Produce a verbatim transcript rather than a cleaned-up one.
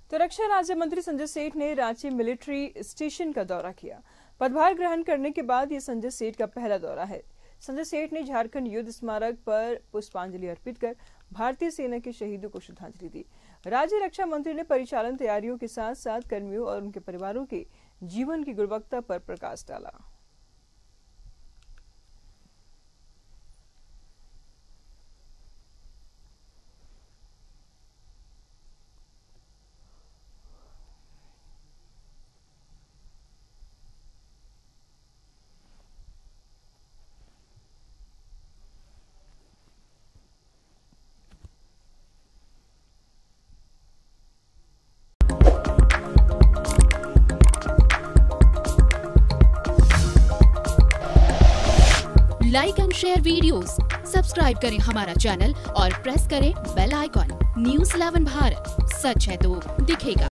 तो रक्षा राज्य मंत्री संजय सेठ ने रांची मिलिट्री स्टेशन का दौरा किया। पदभार ग्रहण करने के बाद ये संजय सेठ का पहला दौरा है। संजय सेठ ने झारखंड युद्ध स्मारक पर पुष्पांजलि अर्पित कर भारतीय सेना के शहीदों को श्रद्धांजलि दी। राज्य रक्षा मंत्री ने परिचालन तैयारियों के साथ साथ कर्मियों और उनके परिवारों के जीवन की गुणवत्ता पर प्रकाश डाला। Like and share videos, subscribe करें हमारा चैनल और प्रेस करें bell icon. News Eleven Bharat, सच है तो दिखेगा।